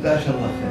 لا شاء الله خير.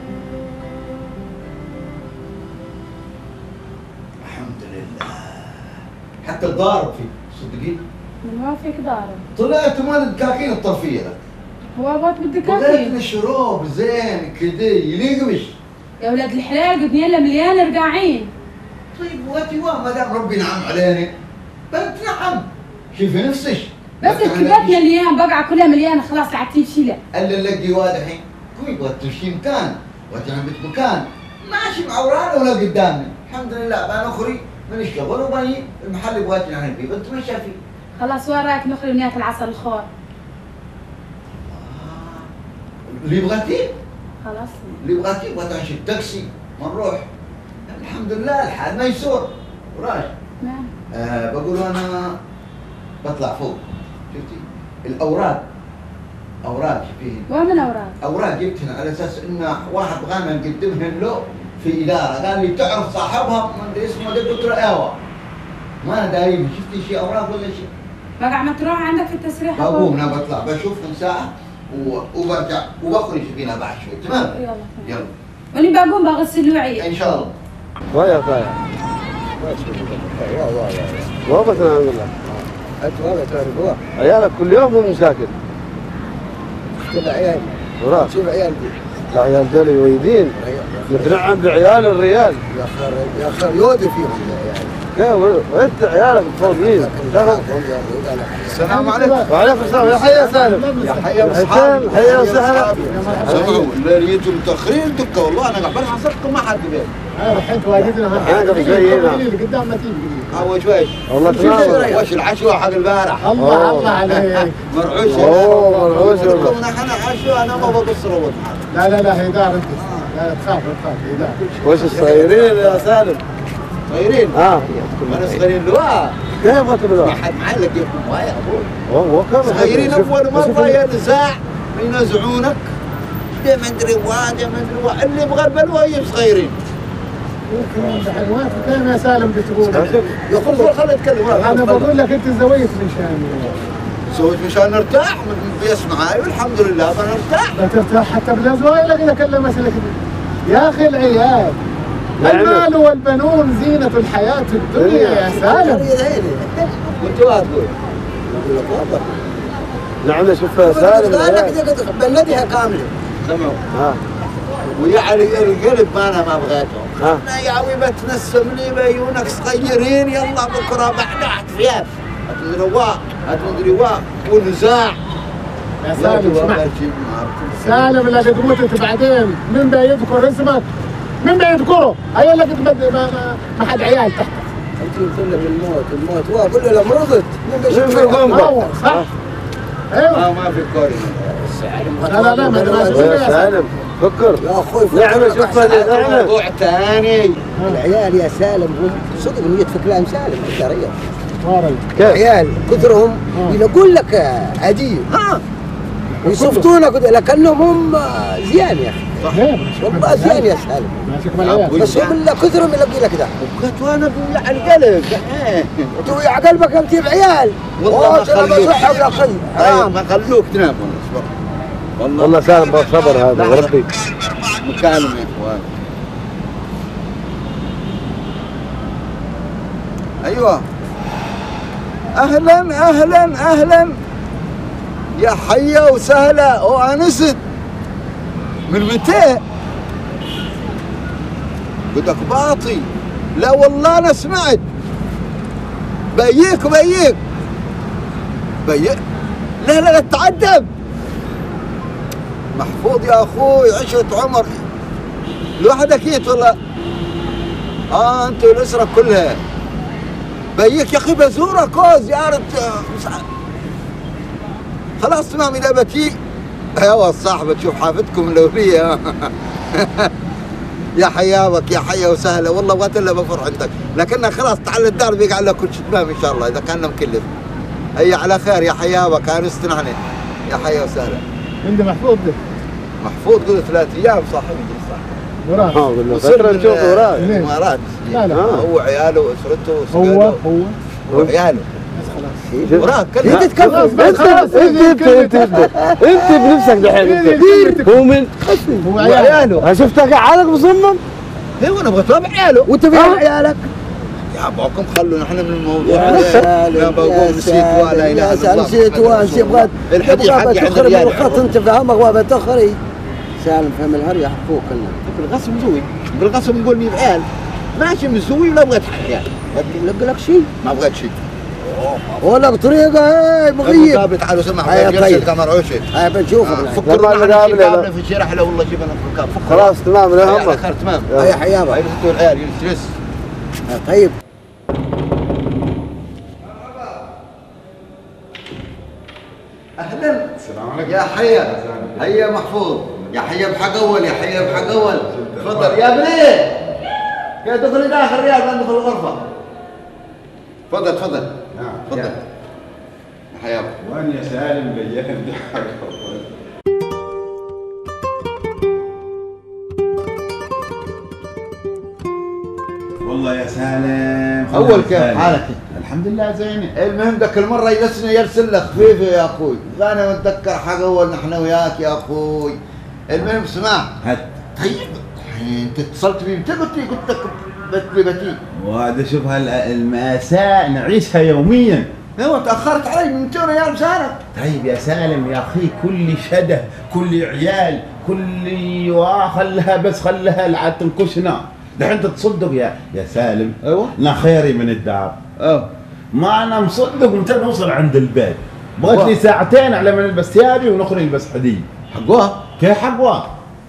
الحمد لله. حتى الضارب فيه صدقين. من ما فيك ضارب. طلعت مال الدكاكين الطرفيه لك. هو بغيت بالدكاكين. بغيت لي شروب زين كذا يليق بش. يا ولاد الحلال قدنيا مليان رقاعين. طيب واتي ما دام ربي نعم علينا بنت نعم. شوفي نفسك. بس الكبات مليان بقعة كلها مليانة خلاص عتيب شيلة. الا اللقي واد الحين كوي بغيت تمشي مكان وتعمل مكان ماشي مع ورانا ولا قدامنا. الحمد لله بان اخري من الشغل وباني المحل اللي بغيت نعمل فيه بنتمشى فيه. خلاص وين رايك نخرج ونيات العسل الخور؟ اللي بغيتيه؟ خلاص اللي بغيتيه بغيت امشي التاكسي ونروح. الحمد لله الحال ميسور. وراش؟ نعم. بقول انا بطلع فوق. شفتي؟ الاوراق اوراق شوفيهن. وين اوراق؟ اوراق جبتهن على اساس ان واحد بغانا نقدمهن له في اداره، قال لي تعرف صاحبها من اسمه ده؟ قلت له ايوه. ما انا دايم شفتي شيء اوراق ولا شيء؟ بقع ما تروح عندك في التسريح. بقوم انا بطلع بشوفهم ساعه وبرجع وبخرج فينا بعد شوي. تمام؟ يلا يلا. واني بقوم بغسل الوعي. ان شاء الله. ضايع ضايع. والله الحمد لله. انت والله تعرف عيالك كل يوم هم مشاكل. كل عيال وراك شوف عيال دي. العيال دول يويدين نتنعم بعيال الريال. يا اخي يودي فيهم العيال. وانت عيالك فاضيين. السلام عليكم. وعليكم السلام. يا حي يا سالم. يا حي وسهلا. حي وسهلا. سمعوا اللي يجوا متاخرين دكه والله انا قاعد حسبكم ما حد بيت. الحين تواجدنا انا جاي هنا. اللي قدام ما تيجي. اول شوي. والله تمام. وش العشوه حق البارح؟ الله عليك. مرعوش. اوه مرعوش والله. انا عشوه انا ما بقص روض. لا هيدار انت. لا تخاف هيدار. وش الصغيرين يا سالم؟ صغيرين؟ انا صغيرين لواء. كيف غتب ما حد معلق ياكل مويه ابوي. هو كم صغيرين اول مره ينزاع ينزعونك. ده ما ادري ده ما ادري اللي يبغى البلوه يجيب صغيرين. وين كان يا سالم بتقول؟ يقول خليني اتكلم. انا بقول لك انت زويت مشان سويت مشان نرتاح بيسمع والحمد لله بنرتاح. لا ترتاح حتى بالازواج اذا كلم مسلك. يا اخي العيال المال والبنون زينة الحياة الدنيا يا سالم. وانت ما تقول؟ نعم شوف سالم. قال لك بلدها كاملة. سمعوا. ويعني القلب ما بغيته. انا يا عمي بتنسم لي بعيونك صغيرين يلا بكره بعد احتفال. هتدري واق ونزاع. يا سالم اسمع. سالم لقد متت بعدين من بيذكر اسمك؟ من بيذكره؟ هيا لقد ما حد عيال تحت. انت قلت له الموت واقول له مرضت. من صح؟ ايوه ما في كوري. لا ما يا سالم فكر يا اخوي نعمة شوف نعمة موضوع ثاني. العيال يا سالم هم صدق نية في كلام سالم انت ريال. كيف؟ عيال كثرهم يقول لك عجيب يصفتونك لكنهم هم زيان يا اخي. والله زيان يا سالم. بس هم اللي كثرهم يلاقي لك ده. وكنت وانا بولع القلب. تويع قلبك انت بعيال. والله ما خلوك. يا اخي حرام ما خلوك تنام. والله سالم بالصبر هذا وربي. مكالمة يا اخوان. ايوه اهلا يا حيا وسهلا وانست. من متى؟ قلت باطي. لا والله انا سمعت. بيك لا تتعذب. محفوظ يا اخوي عشرة عمر لوحدك جيت والله. انت والاسره كلها. بيك يا اخي بزورك زياره. خلاص تمام اذا بتي. ايوه الصاحبه تشوف حافتكم الاوليه. يا حياك يا حيا وسهلا والله بغيت الا بفرح عندك لكنها خلاص تعال الدار بيقعد لك كل شيء تمام ان شاء الله اذا كان مكلف. هي على خير يا حياك انستنا احنا. يا حيا وسهلا. عندي محفوظ ده. محفوظ قلت 3 ايام صاحبي صح. وراك. والله فترة نشوف وراك. الامارات. لا هو عياله واسرته وسجاله. هو وعياله. بس خلاص وراك انت تكفل انت بنفسك دحين هو من هو عياله شفتك عيالك مصمم ايوه انا ابغى اتابع عياله وانت فين عيالك؟ يا ابوكم خلونا احنا من الموضوع يا بقول نسيت ولا اله الا الله نسيت وانسي بغيت الحديث حقي عند الرجال الخط انت فاهمك وابى تخري سالم فهم الهري يحفوك لنا بالقسم مسوي بالقسم نقول لي بعيال ماشي مسوي ولا بغيت حيال لقى لك شيء ما بغيت شيء ولا بطريقه هاي مغيب قابل تعالوا سمح هيا بيرسل طيب. الكاميرا وشي هاي بنشوفك فكرنا قابلنا في شي رحله والله جبنا في الكاب خلاص تمام لا همك تمام هيا حيابه هاي العيال يجلس طيب اهلا السلام عليكم يا حيا هيا محفوظ يا حيا بحق اول يا حيا بحق اول تفضل يا بني يا دخل داخل ريال ما ندخل الغرفه تفضل تفضل تفضل يا حيا وين يا سالم بيان ضحك والله يا سالم اول كيف حالك؟ الحمد لله زين. المهم ذاك المره يجلسني يرسل لك خفيفه يا اخوي انا متذكر حق اول نحن وياك يا اخوي. المهم اسمع هات طيب انت اتصلت بي متى قلت لك بتي وهذا شوف المأساة نعيشها يوميا. ايوه تاخرت علي من 200 ريال مسانك. طيب يا سالم يا اخي كل شده كل عيال كل خلها بس خلها لعاد تنكشنا. دحين انت تصدق يا سالم. ايوه لا خيري من الدار. ما انا مصدق متى نوصل عند البيت. بغيت لي ساعتين على ما نلبس ثيابي ونخرج نلبس حديد. حقوها؟ كيف حقوها؟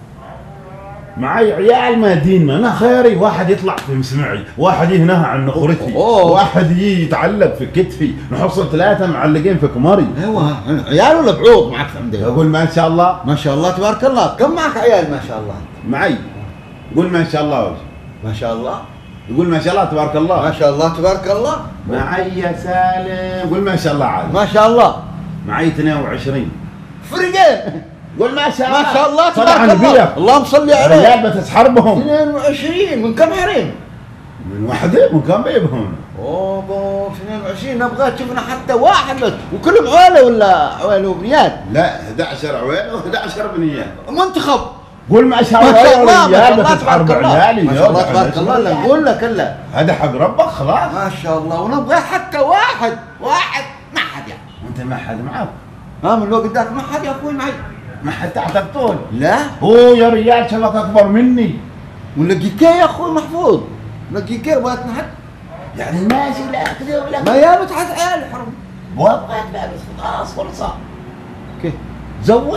معي عيال ما ديننا انا خيري واحد يطلع في مسمعي، واحد ينهى عن نخرتي، واحد يجي يتعلق في كتفي، نحصل 3 معلقين في كمري. ايوه عيال ولا بعوض معك عندك؟ اقول ما شاء الله. ما شاء الله تبارك الله. كم معك عيال ما شاء الله؟ معي. قول ما شاء الله وجه. ما شاء الله. يقول ما شاء الله تبارك الله. ما شاء الله تبارك الله. معي يا سالم. قول ما شاء الله عاد. ما شاء الله. معي 22. فرقين. قول ما شاء الله. ما شاء الله تبارك الله. اللهم صل عليه. الرجال بتسحر بهم. 22 من كم حريم؟ من واحدة من كم بيبهم؟ اوه 22 نبغى تشوفنا حتى واحد بس وكلهم عويله ولا عويله وبنيات؟ لا 11 عويل و11 بنيات. منتخب. قول ما شاء الله. ما شاء الله ما شاء الله بتسحر تبارك الله. بعيالي. ما شاء الله تبارك الله. لا نقول لك الا هذا حق ربك خلاص. ما شاء الله ونبغى حتى واحد ما حد يعني. وانت ما حد معك؟ من الوقت ذاك ما حد يا اخوي معي. ما حد تحت الطول؟ لا. هو يا رجال شبك اكبر مني. ونلقيكيه يا اخوي محفوظ. نلقيكيه بغيت نحد. يعني ماشي لا كذا ولا ما يا بتحت عيال حرم. وابغى بس خلاص فرصه. كيف؟ زوج.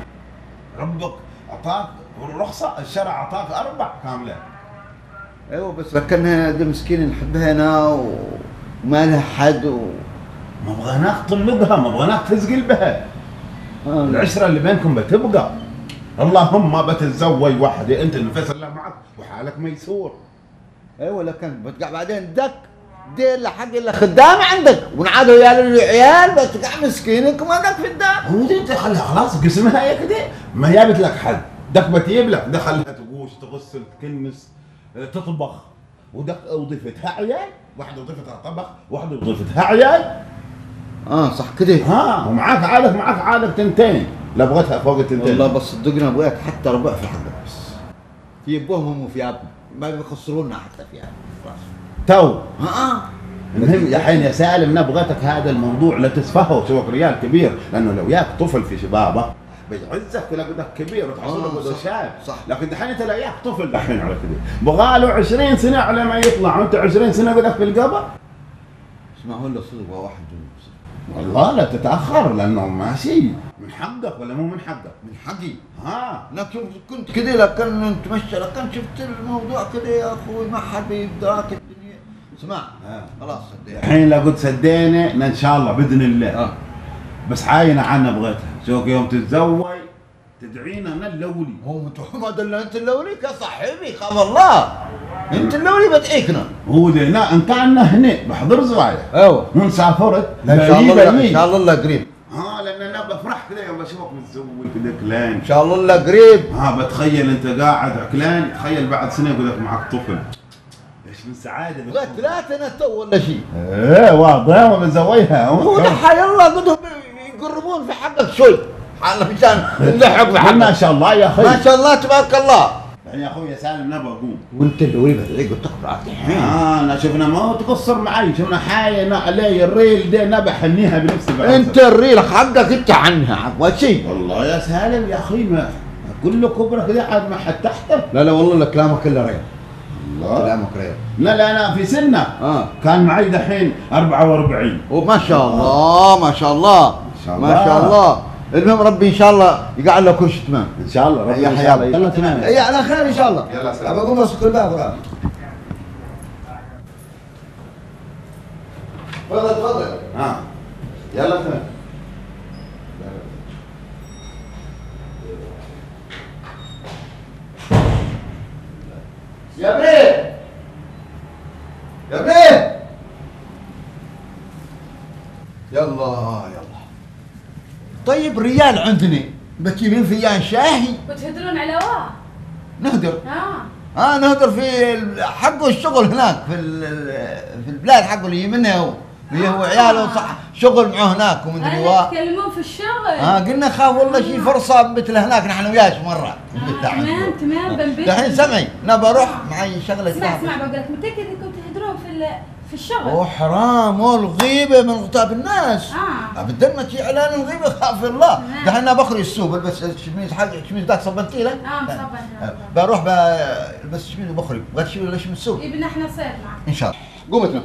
ربك اعطاك الرخصه، الشرع اعطاك 4 كامله. ايوه بس لكنها دي مسكين نحبها هنا وما لها حد ما بغيناك تطلقها، ما بغيناك تزقل بها. العشره اللي بينكم بتبقى. اللهم بتتزوج وحده انت النفس الله معك وحالك ميسور. ايوه لكن بتقع بعدين دك دير لحق الا خدامه عندك ونعادوا عيال بتقع مسكينك وما دك في الدار. هو انت خليها خلاص قسمها هي كده ما جابت لك حد. دك بتجيب لك دخلها تقوش تغسل تكنس تطبخ وضيفتها عيال، واحده وضيفتها طبخ، واحده وضيفتها عيال. صح كده. ومعاك عادك معاك عادك 2 لا بغيتها فوق 2. والله بس صدقنا بغيت حتى ربع في حقك بس. في ابوهم وفي ابهم ما بيخسرونا حتى فيها. تو المهم يا حين يا سالم نبغتك هذا الموضوع لا تسفهه. شوفك ريال كبير لانه لو ياك طفل في شبابه بيعزك ويلاقيك كبير وتحصل له شاب. صح. لكن دحين انت لا ياك طفل دحين على كذا بغاله 20 سنه على ما يطلع وانت 20 سنه بدك في القبر. اسمعوا له صدق واحد والله لا تتاخر لانه ماشي من حقك ولا مو من حقك؟ من حقي. انا كنت كده لكن نتمشى لكن شفت الموضوع كده يا اخوي ما حد بيدراك الدنيا. اسمع خلاص صدقني الحين لو قلت سدينا ان شاء الله باذن الله. بس عاينه عنا بغيتها. شوف يوم تتزوج تدعينا انا اللولي. هو ما دلنا انت اللولي يا صاحبي خاف الله. انت اللولي بدعيكنا. هو هنا ان كان هنا بحضر زوايا. ايوه وان سافرت ان شاء الله ان شاء الله قريب. لان انا بفرح كذا يوم بشوفك متزوج كذا كلان. ان شاء الله قريب. بتخيل انت قاعد عكلان، تخيل بعد سنه يقول لك معك طفل. ايش من سعاده بغيت ثلاثة نتو ولا شيء. ايه واضح ومزويها ودحى يلا قدهم يقربون في حقك شوي مشان نلحق في حقك. ما شاء الله يا اخي ما شاء الله تبارك الله. يعني يا اخوي يا سالم نبى اقوم وانت اللي وين بتعيق وتقطع الحين. انا شفنا ما هو تقصر معي شفنا حاية علي الريل دي نبى حنيها بنفسي. انت الريل حقك انت عنها عقبة شيء. والله يا سالم يا اخي ما كله كبره كذا عاد ما حد تحته. لا والله كلامك كله ريال. الله كلامك ريال. لا انا في سنه كان معي دحين 44. وما شاء الله ما شاء الله ما شاء الله. المهم ربي ان شاء الله يقعد له كل شيء تمام ان شاء الله ربي يا ان شاء الله يلا تمام. اي على خير ان شاء الله. يلا سلام. بقوم اسكر الباب. تفضل. يلا تمام. يا بيه يا بيه يلا طيب ريال عندني بتجيبين فيان شاهي وتهدرون على واه. نهدر. نهدر في حقه الشغل هناك في البلاد حقه اللي منها هو وعياله صح شغل معه هناك ومدري واه. يتكلمون في الشغل. قلنا خاف والله شي فرصه مثل هناك نحن وياك مره. تمام بنبيت. الحين سمعي نبى اروح معي شغله. اسمع بقول لك متاكد انكم تهدرون في الشغل؟ حرام والغيبه من غتاب الناس. ابدا ما تجي اعلان الغيبه خاف الله. دحين انا بخرج السوق بلبس شميز حق شميز ذاك صبنتي له. مصبن. بروح بلبس شميز وبخرج بغيت شيء ولا شيء من السوق. يبنا احنا نصير معك ان شاء الله. قومتنا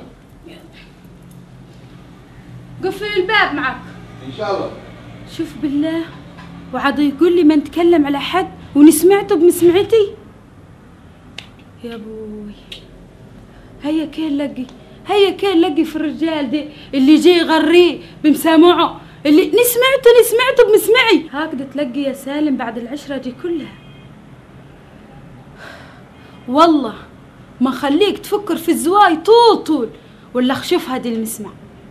قفل الباب معك ان شاء الله. شوف بالله وعاد يقول لي ما نتكلم على حد ونسمعته بمسمعتي. يا ابوي هيا كان لقي في الرجال دي اللي جاي يغريه بمسامعه اللي نسمعته بمسمعي هكذا تلقي يا سالم بعد العشرة دي كلها. والله ما خليك تفكر في الزواي طول ولا خشوف هذه المسمع.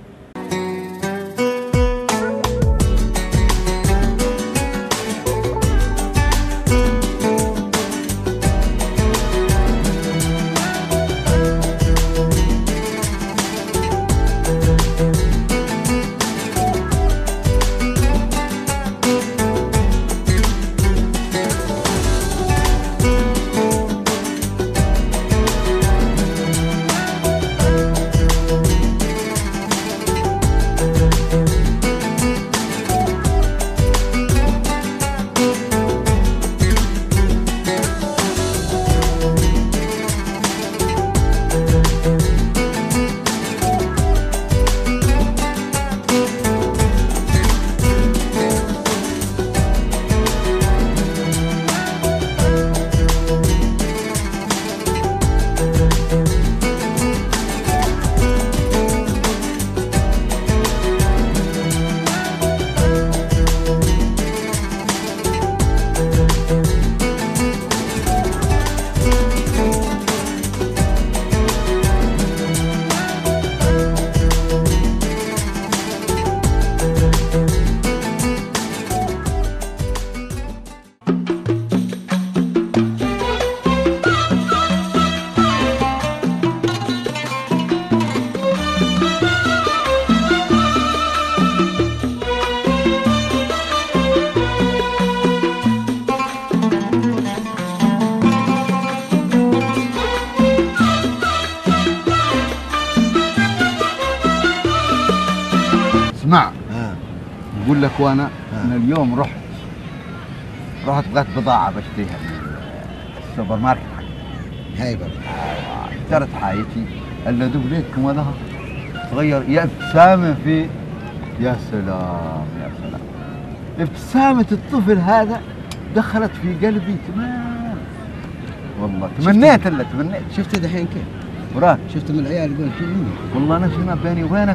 اسمع اقول لك وانا انا اليوم رحت بغيت بضاعه بشتريها من السوبر ماركت حقي. هاي اشتريت حايتي الا دوبليتكم هذا صغير يا ابتسامه في يا سلام ابتسامه الطفل هذا دخلت في قلبي تمام والله. تمنيت شفت دحين كيف؟ مراد شفت من العيال يقول شو مني؟ والله انا شنو بيني وبينك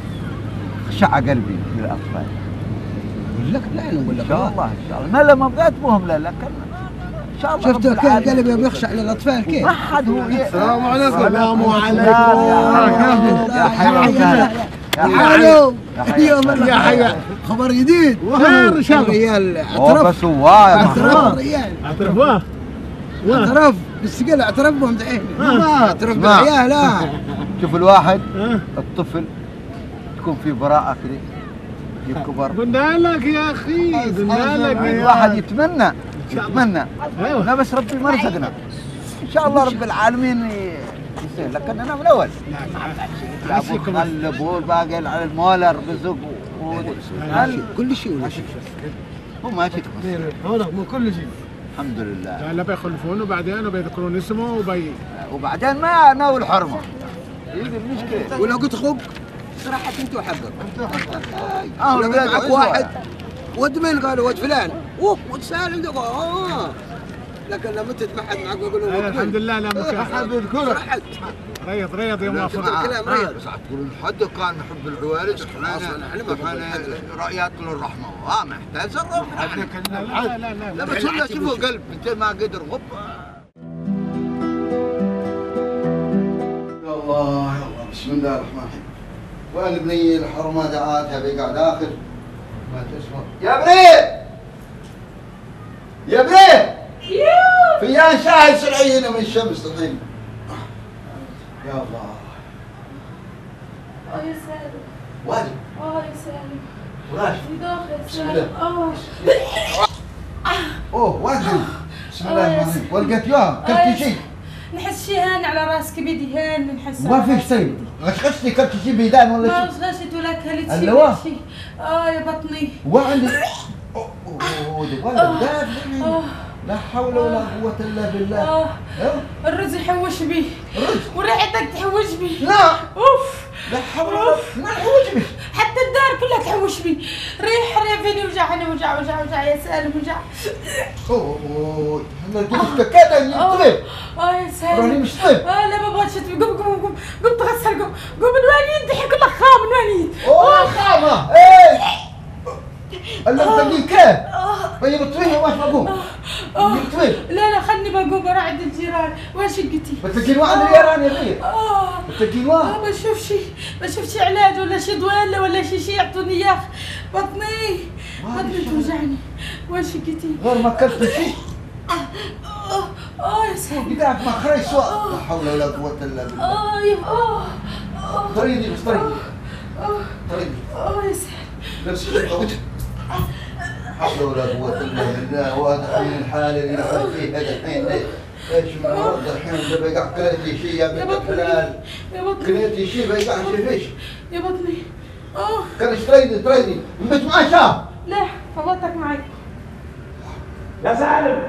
خشع قلبي للاطفال. اقول لك لا انا اقول لك ان شاء الله لا ما بغيت مهم لا لكن ان شاء الله. شفت كيف قلبي بيخشع للاطفال كيف؟ ما حد هو. السلام عليكم. السلام عليكم يا حيا الو يا حيا خبر جديد خير ان شاء الله. ريال اعترف اعترف ريال اعترفوه اعترف بالسقل اعترف بهم دحين ما اعترف بالعيال. لا شوف الواحد الطفل تكون في براءة كذا يكبر. قلنا لك يا اخي قلنا لك. الواحد يتمنى لا بس ربي ما رزقنا ان شاء الله رب العالمين يسهل. لكننا من الاول لا ابو خلب والباقي على المولر رزق كل شيء ولا شيء هو ما في مو كل شيء الحمد لله. لا بيخلفونه بعدين وبيذكرون اسمه وبعدين ما ناول حرمه هي المشكله. ولو قلت اخوك صراحة انت وحقك. لو معك واحد ود من قالوا ود فلان ود سالم لكن لما تتمحد معك واقول لهم الحمد لله لا مكان صراحة ريض يوم وافق. الكلام ريض. بس تقولون حد كان نحب العوالج احنا رأيات للرحمه ما محتاج لا بس الا شوفوا قلب انت ما قدر غب. يا الله يا الله بسم الله الرحمن الرحيم. وين بني الحرمه دعاتها بيقعد اخر ما تسمع يا بني يا بني فيان شاهد سرعي هنا من الشمس الحين. يا الله يا سالم. واجب يا سالم. وراش في داخل بسم سالم. اوه واجب بسم الله الرحمن الرحيم. ولقيت يوم كلتي شيء نحس شي هان على راسك بيدي هان نحس ما فيش شيء غشغشتي كلتي شيء بيدان ولا ما شيء؟ غشغشت ولا كلت اللواء. شيء. يا بطني. وعندي ولد دافع لا حول ولا قوة إلا بالله. الرز يحوش بيه وريحتك تحوش بيه. لا اوف لا حول ولا ما نحوش بيه. حتى الدار كلها تحوش بيه. ريح فيني وجعني وجع يا سالم وجع. اوه انا قلت كذا يطيب. يا سالم راني مش طيب. لا ما بغيتش تطيب. قوم تغسل قوم من وين يدي كله خام من وين يد. خامة ايه الا انت كيف؟ طيب طويل واش بقوم؟ طويل لا خلني بقوم اروح عند الجيران. وين شقتي؟ بتلاقين واحد اليران يغير بتلاقين واحد. بشوف شي علاج ولا شي دويله ولا شي يعطوني اياه. بطني توجعني. وين شقتي؟ غير ما اكلت شيء. يا سالم قدرك ما خرج سوا. لا حول ولا قوة الا بالله. طريقي بس طريقي يا سالم نفس الشيء. حول ولا قوة إلا بالله. وهذا الحين الحالة اللي نحن فيها الحين ايش من مرض الحين ده بيقع كليتي شيء يا بنت الحلال. كليتي شيء بيقع شيء فيش يا بطني. كانش تريدي مش معاه شاب. لا فضلتك معي. يا سالم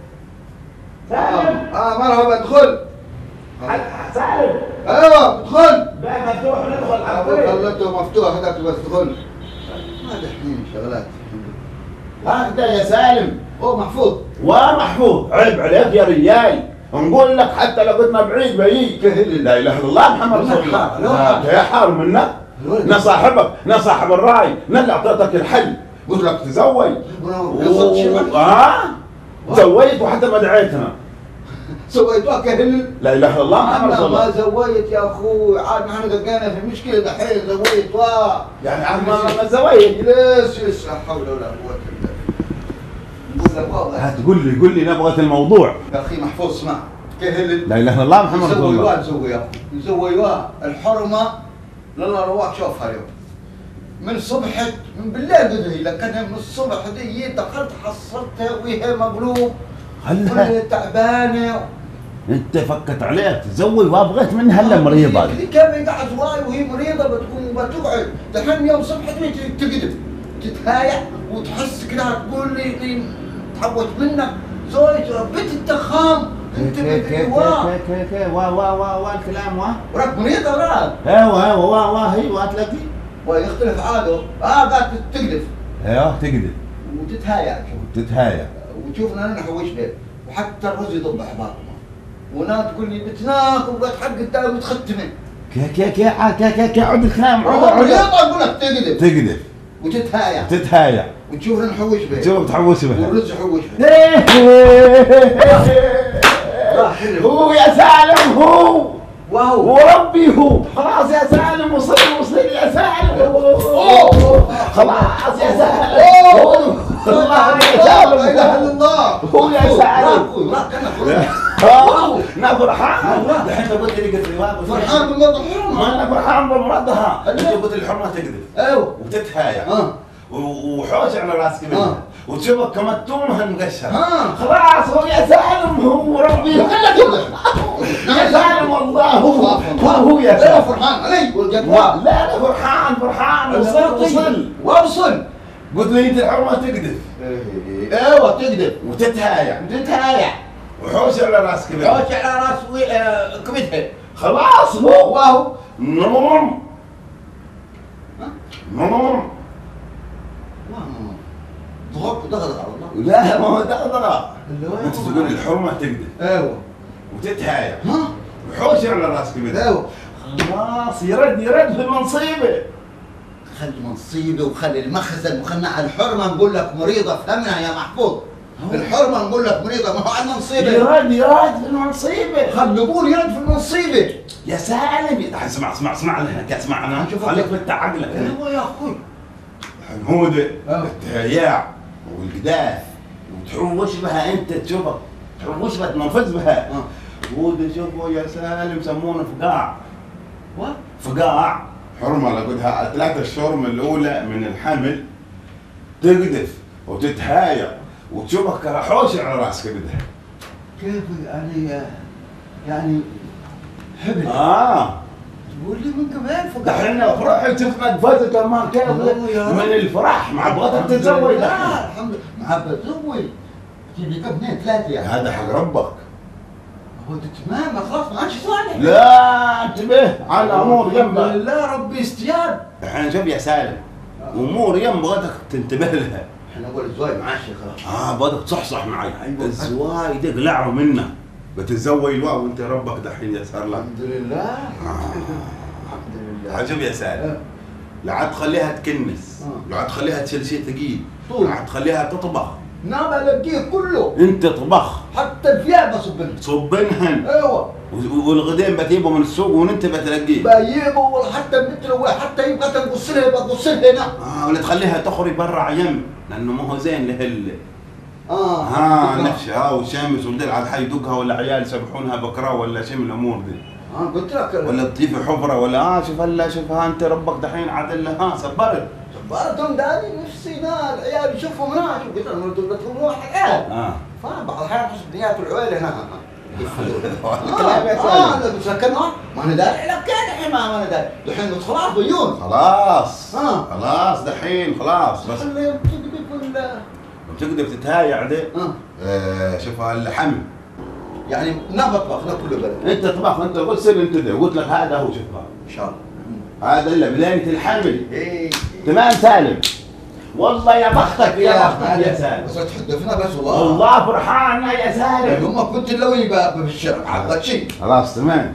مرحبا ادخل. سالم ايوه ادخل. باب مفتوح ندخل على طول. خلته مفتوح هذاك بس ادخل. هذا الحين شغلات. هكذا يا سالم. محفوظ ومحفوظ عيب عليك يا رجال. نقول لك حتى لو كنا بعيد بعيد لا اله الا الله محمد رسول الله. يا حار منك نصاحبك نصاحب الراي اللي اعطيتك الحل قلت لك تزوج. زويت وحتى ما دعيتنا. سويتوها كهل. لا اله الا الله محمد رسول الله. ما زويت يا اخوي عاد نحن دقينا في مشكله دحين زويت يعني عاد ما زويت. ليش لا حول ولا قوه الا بالله. قول لي نبغة الموضوع يا اخي محفوظ اسمع كهل. لا اله الا الله محمد رسول الله. يزويوها الحرمه لنا رواح شوفها اليوم من الصبح من بالليل بدهي لكنها من الصبح دي دخلت حصلتها وهي مقلوب كلها تعبانه. انت فكت عليك تزوج وابغيت منها الا مريضه. كم يقعد واي وهي مريضه بتقعد دحين يوم الصبح تقدم تتهايع وتحس كده تقول لي تحوت منك زوج ربيت التخام انت كيف الكلام وراك مريضه وراك. ايوه تلاقي ويختلف عاده قاعد تقدف. ايوه تقدف وتتهايع وتشوفنا انا نحوش بيه وحتى الرز يضب احباطنا وناس تقول لي بتناك وبتحق الدار وتختمه. كي عود الكلام عود اقول لك تقدف وتتهايع وتشوفنا نحوش بيه. تشوف تحوش به والرز يحوش به. هو يا سالم هو وهو وربي هو. خلاص يا سالم وصل يا سالم. خلاص يا سالم. الله لا اله الا الله. هو يا سالم. فرحان والله الحين قلت لي قلت لي فرحان بمرض الحرمه. ما انا فرحان بمرضها. انت قلت لي الحرمه تقذف ايوه وتتهايع وحوش على راسك منها وتشوفك كمتومها المقشره. خلاص هو يا سالم هو ربي يا سالم والله هو يا سالم. فرحان علي لا فرحان وصل قلت لي انت الحرمه تقذف. ايوه تقدر وتتهايع وحوش على راسك منها. حوش على راس كبدها. خلاص هو نوم ضغط على الله. لا ما هو دغدغه. انت تقول الحرمه تقدر ايوه وتتهايع وحوش على راسك منها. ايوه خلاص يرد في المنصيبه. خلي منصيبه وخلي المخزن وخلنا على الحرمه نقول لك مريضه، فهمنا يا محفوظ. الحرمه نقول لك مريضه، ما هو على المنصيبه يرد في المنصيبه. خلوا يرد في المنصيبه. يا سالم اسمع لنا اسمع انا خليك فتح عقلك. ايوه يا اخوي الحموده التهياع والقداف وتحوش بها انت تشوفك تحوش بها تنفذ بها. الحموده شوفوا يا سالم سمونا فقاع. فقاع حرمه لقدها 3 اشهر من الاولى من الحمل تقدف وتتهايع وتشوفك كرحوش على راسك بدها. كيف يعني حبل تقول لي من كمان فقط. احنا فرحت شفنا قفزت كمان كيف من الفرح مع بغتك تتزوج. لا الحمد لله مع بتزوج تجيب لي كم 2 3 يعني. هذا حق ربك. هو تمام خلاص ما عادش صالح. لا انتبه على امور يم. الحمد لله ربي استجاب. الحين شوف يا سالم امور يم بغتك تنتبه لها. احنا نقول الزواج معاشي خلاص. بغتك تصحصح معي. الزواج يقلعوا منه بتتزوج الواو وانت ربك دحين يسهر لك. الحمد لله الحمد لله. عجب يا سالم. لا عاد تخليها تكنس، لا عاد تخليها تشيل شيء ثقيل، لا عاد تخليها تطبخ. نعم الاقيه كله. انت طبخ حتى الثياب بصبنها. صبنهن. ايوه. والغدين بتجيبه من السوق وانت بتلاقيه. بجيبه وحتى مثل حتى يبغى تبص لها يبغى تبص لها هنا. ولا تخليها تخرج برا عيم لانه ما هو زين لهال. نفسها والشمس والدل عاد حيدقها ولا عيال يسبحونها بكره ولا شيء من الامور دي. قلت لك ولا تضيف حفره ولا شوف هلا شوفها انت ربك دحين عاد لها صبرت. صبرتهم داني نفسي العيال يشوفوا هنا قلت لهم تروح العيال. فبعض الاحيان احس بنيات العويل هنا. انا بسكنها ما انا داري لك الحين ما انا داري الحين خلاص بيون. خلاص دحين خلاص بس. خليهم تقدر ولا تقدر تتهايع دي. شوفها الحمل يعني نطبخ ناكل بلد. انت طبخ انت غسل انت ده قلت لك هذا هو شوفها ان شاء الله. هذا الا بدايه الحمل. تمام سالم. والله يا بختك يا بختك يا سالم. بس تحدثنا بس والله فرحان يا سالم. هم كنت اللوي بالشرع عطت شيء. خلاص تمام.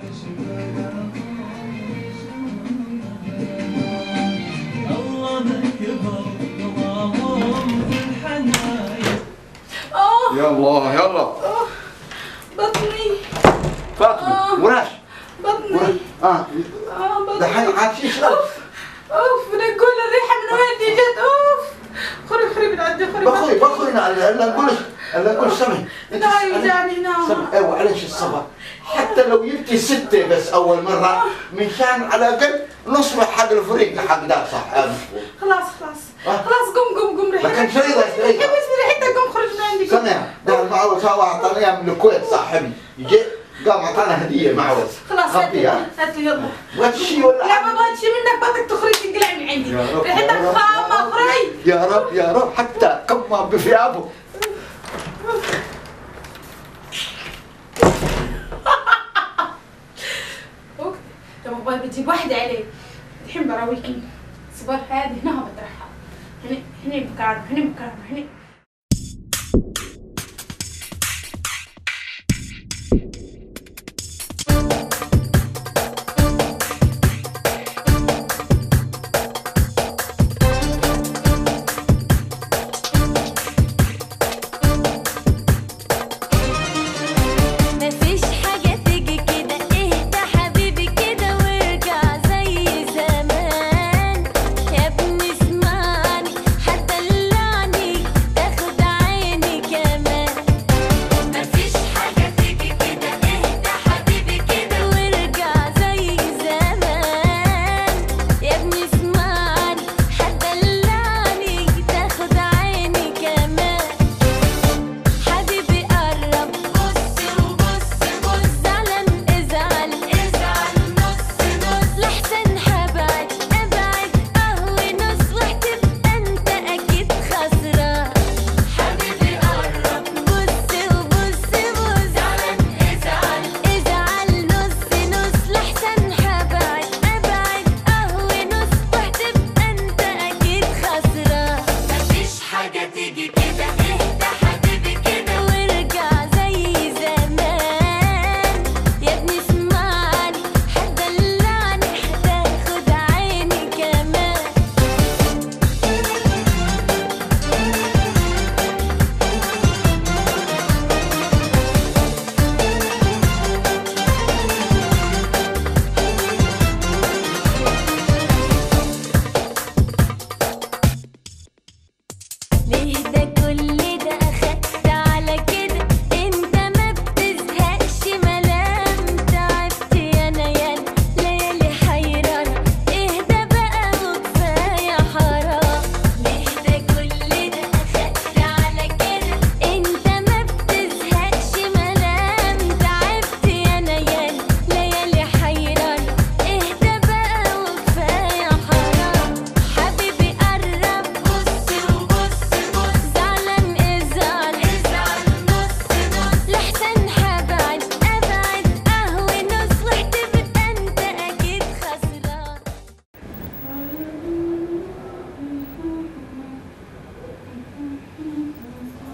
يلا يلا. بطني فاطمه وناش بطني بطني. دحين عاد شي شغل. اوف نقول الريحه من وين دي جت. اوف خري من عندي بخري لا نقول سمعي. لا يوجعني نعم. ايوه معلش الصبر حتى لو جبتي 6 بس اول مره مشان على الاقل نصبح حق الفريق لحق ذاك صح. خلاص قم لكن فريضه بس ريحتك قم خرج من عندي. سمع ده المعوز هو اعطاني من الكويت صاحبي يجي قام اعطانا هديه معوز. خلاص هات لي يلا. وهالشي ولا لا ما بغيت شي منك بدك تخرج تنقلع من عندي. ريحتك خامه خري. يا رب حتى كم بثيابه. لما بابا بتجيب واحدة عليك الحين براويكي. صبر هذه هنا بطرحها. هني بكرم.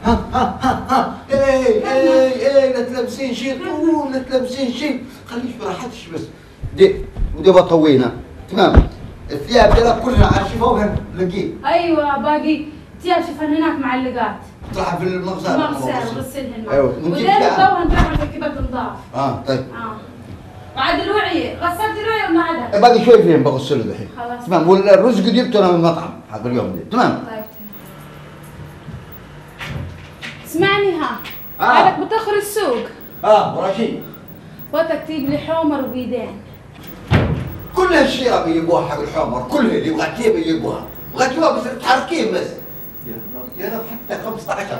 ها ايه لا تلبسين شيء طول، لا تلبسين شيء، خليش براحتش بس. دي ودي بطوينا تمام. الثياب ديالك كلها عارفين فوقها لقيت. ايوه باقي ثياب شوفها هناك معلقات. طلع في المغسل. المغسل غسلهن. ايوه ودين الضوء نجمع في كبات نضاف. طيب. بعد الوعي غسلت الوعي ولا عادة؟ باقي شوي فيهم بغسله دحين. خلاص تمام. والرز جبته انا من المطعم هذا اليوم دي. تمام. طيب تمام. اسمعني بعدك بتخرج السوق. وراشين. وتكتب لي حمر وبيدين. كل هالشيرة بيجيبوها حق الحمر، كلها اللي بغتيها بيجيبوها، بغتيها بس تحركين بس. يا رب حتى 15.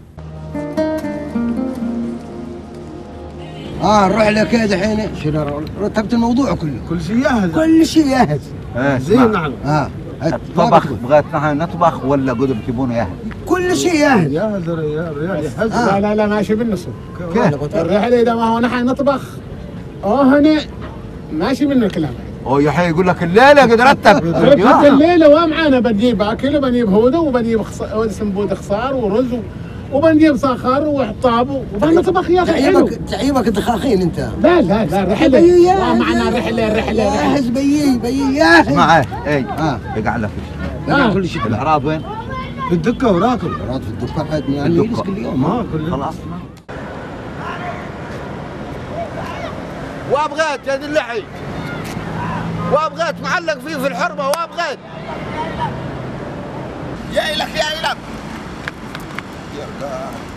نروح لك يا دحين. شنو رتبت الموضوع كله؟ كل شيء جاهز. كل شيء جاهز. زين. نعم. الطبخ بغيتنا نطبخ ولا قدر تجيبونه جاهز؟ كل شيء جاهز. جاهز الرجال يحز. لا ماشي بالنص. كيف؟ الرحله اذا ما هو نحن نطبخ هنا ماشي منه الكلام. يا حي يقول لك الليله قد رتب. حتى الليله ومعانا بنجيب اكل وبنجيب هوده وبنجيب سنبود خصار ورز وبنجيب صخر وحطاب وبنطبخ يا اخي. تعيبك الدخاخين انت. لا الرحله معنا الرحله جاهز. بيي جاهز. اسمع يقعد لك كل شيء. الاعراض وين؟ في الدكه وراكم. في الدكه حد يعني يجلس كل يوم. كل خلاص. وابغيت يا ذي اللحي، وابغيت معلق فيه في الحرمه، وابغيت يا إلك يا إلك.